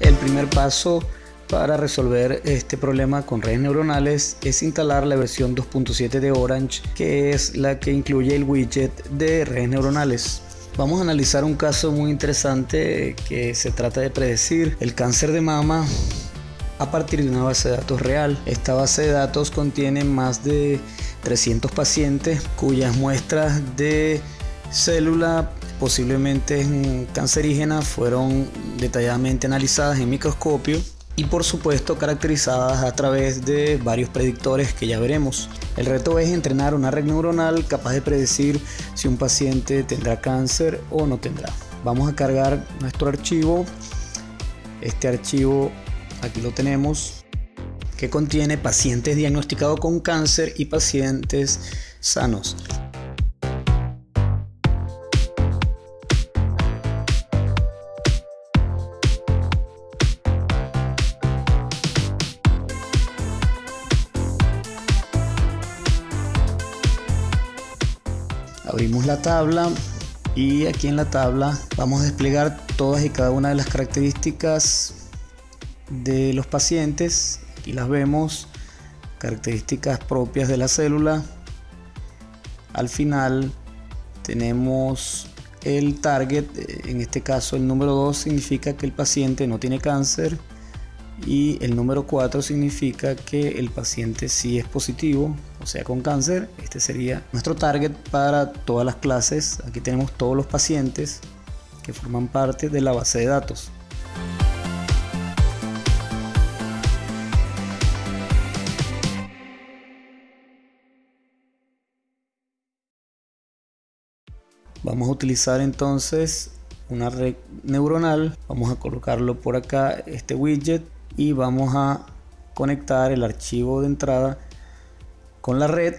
El primer paso para resolver este problema con redes neuronales es instalar la versión 2.7 de Orange, que es la que incluye el widget de redes neuronales. Vamos a analizar un caso muy interesante que se trata de predecir el cáncer de mama a partir de una base de datos real. Esta base de datos contiene más de 300 pacientes cuyas muestras de célula posiblemente cancerígenas fueron detalladamente analizadas en microscopio y por supuesto caracterizadas a través de varios predictores que ya veremos. El reto es entrenar una red neuronal capaz de predecir si un paciente tendrá cáncer o no tendrá. Vamos a cargar nuestro archivo. Este archivo aquí lo tenemos, que contiene pacientes diagnosticados con cáncer y pacientes sanos. Abrimos la tabla y aquí en la tabla vamos a desplegar todas y cada una de las características de los pacientes. Aquí las vemos, características propias de la célula. Al final tenemos el target, en este caso el número 2 significa que el paciente no tiene cáncer y el número 4 significa que el paciente sí es positivo, o sea con cáncer. Este sería nuestro target para todas las clases. Aquí tenemos todos los pacientes que forman parte de la base de datos. Vamos a utilizar entonces una red neuronal. Vamos a colocarlo por acá, este widget, y vamos a conectar el archivo de entrada con la red.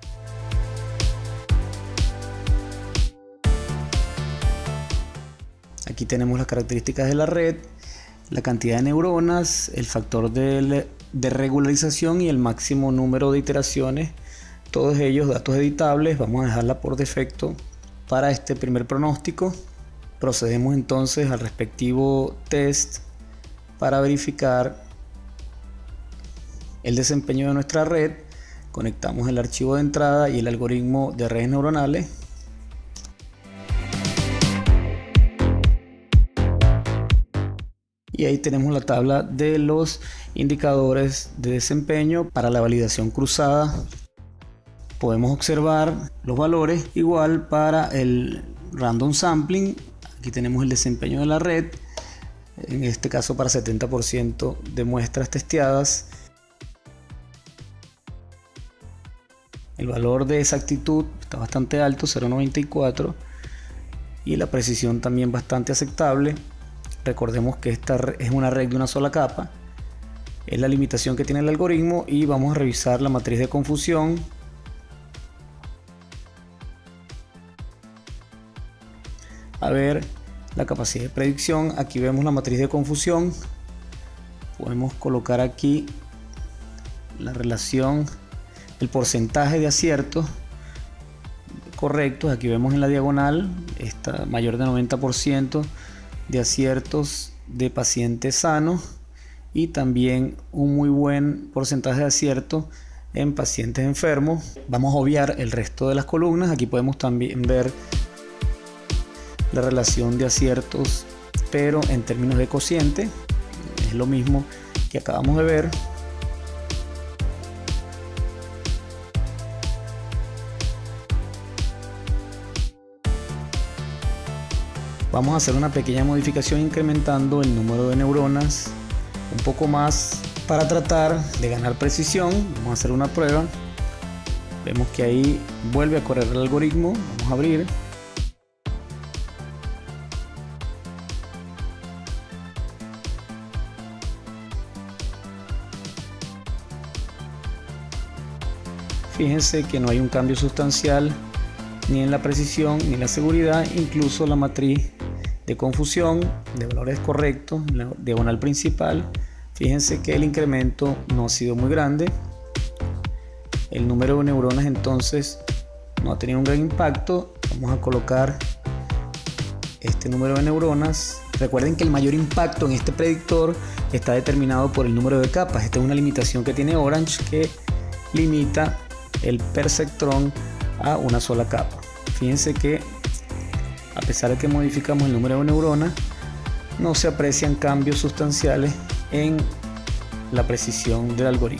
Aquí tenemos las características de la red, la cantidad de neuronas, el factor de regularización y el máximo número de iteraciones, todos ellos datos editables. Vamos a dejarla por defecto para este primer pronóstico. Procedemos entonces al respectivo test para verificar el desempeño de nuestra red. Conectamos el archivo de entrada y el algoritmo de redes neuronales. Y ahí tenemos la tabla de los indicadores de desempeño para la validación cruzada. Podemos observar los valores igual para el random sampling. Aquí tenemos el desempeño de la red, en este caso para 70% de muestras testeadas. El valor de exactitud está bastante alto, 0.94, y la precisión también bastante aceptable. Recordemos que esta es una red de una sola capa, es la limitación que tiene el algoritmo, y vamos a revisar la matriz de confusión. A ver la capacidad de predicción. Aquí vemos la matriz de confusión. Podemos colocar aquí la relación, el porcentaje de aciertos correctos. Aquí vemos en la diagonal, está mayor de 90% de aciertos de pacientes sanos y también un muy buen porcentaje de acierto en pacientes enfermos. Vamos a obviar el resto de las columnas. Aquí podemos también ver la relación de aciertos, pero en términos de cociente es lo mismo que acabamos de ver. Vamos a hacer una pequeña modificación incrementando el número de neuronas un poco más para tratar de ganar precisión. Vamos a hacer una prueba. Vemos que ahí vuelve a correr el algoritmo. Vamos a abrir. Fíjense que no hay un cambio sustancial ni en la precisión ni en la seguridad. Incluso la matriz de confusión de valores correctos, la diagonal principal, fíjense que el incremento no ha sido muy grande. El número de neuronas entonces no ha tenido un gran impacto. Vamos a colocar este número de neuronas Recuerden que el mayor impacto en este predictor está determinado por el número de capas. Esta es una limitación que tiene Orange, que limita el perceptrón a una sola capa. Fíjense que a pesar de que modificamos el número de neuronas, no se aprecian cambios sustanciales en la precisión del algoritmo.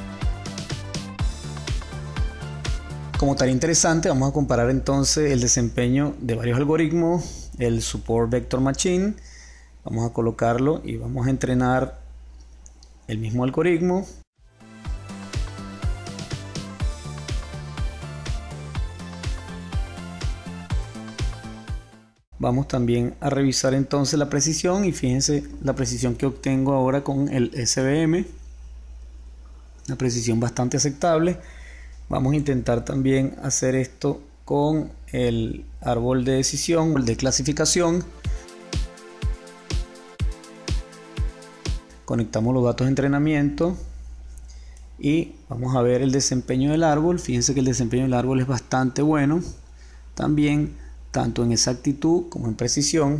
Como tarea interesante, vamos a comparar entonces el desempeño de varios algoritmos. El Support Vector Machine, vamos a colocarlo y vamos a entrenar el mismo algoritmo. Vamos también a revisar entonces la precisión, y fíjense la precisión que obtengo ahora con el SVM, una precisión bastante aceptable. Vamos a intentar también hacer esto con el árbol de decisión, el de clasificación. Conectamos los datos de entrenamiento y vamos a ver el desempeño del árbol. Fíjense que el desempeño del árbol es bastante bueno, también tanto en exactitud como en precisión.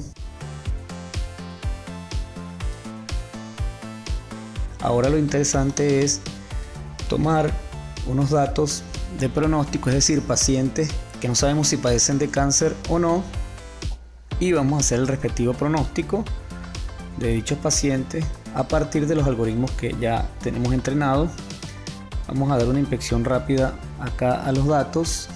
Ahora lo interesante es tomar unos datos de pronóstico, es decir, pacientes que no sabemos si padecen de cáncer o no, y vamos a hacer el respectivo pronóstico de dichos pacientes a partir de los algoritmos que ya tenemos entrenados. Vamos a dar una inspección rápida acá a los datos.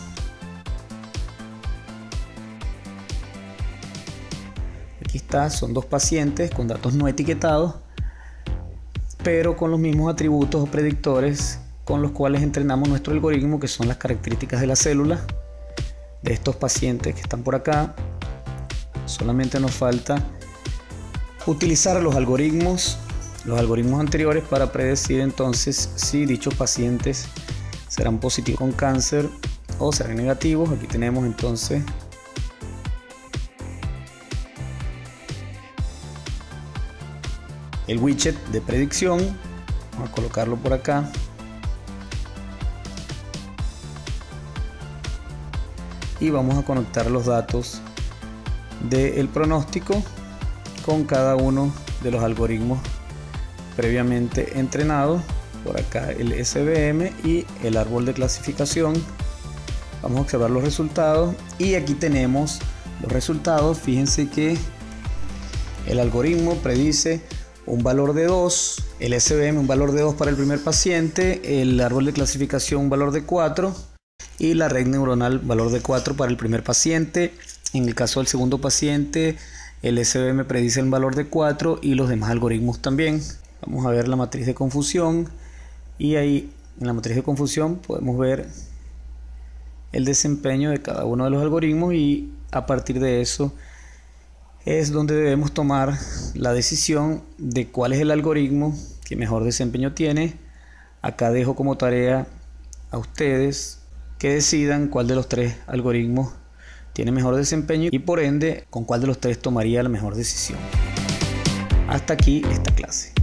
Aquí está, son dos pacientes con datos no etiquetados, pero con los mismos atributos o predictores con los cuales entrenamos nuestro algoritmo, que son las características de la célula de estos pacientes que están por acá. Solamente nos falta utilizar los algoritmos anteriores para predecir entonces si dichos pacientes serán positivos con cáncer o serán negativos. Aquí tenemos entonces el widget de predicción. Vamos a colocarlo por acá. Y vamos a conectar los datos del pronóstico con cada uno de los algoritmos previamente entrenados. Por acá el SVM y el árbol de clasificación. Vamos a observar los resultados y aquí tenemos los resultados. Fíjense que el algoritmo predice un valor de 2, el SVM un valor de 2 para el primer paciente, el árbol de clasificación un valor de 4 y la red neuronal valor de 4 para el primer paciente. En el caso del segundo paciente, el SVM predice el valor de 4 y los demás algoritmos también. Vamos a ver la matriz de confusión, y ahí en la matriz de confusión podemos ver el desempeño de cada uno de los algoritmos, y a partir de eso es donde debemos tomar la decisión de cuál es el algoritmo que mejor desempeño tiene. Acá dejo como tarea a ustedes que decidan cuál de los tres algoritmos tiene mejor desempeño y por ende con cuál de los tres tomaría la mejor decisión. Hasta aquí esta clase.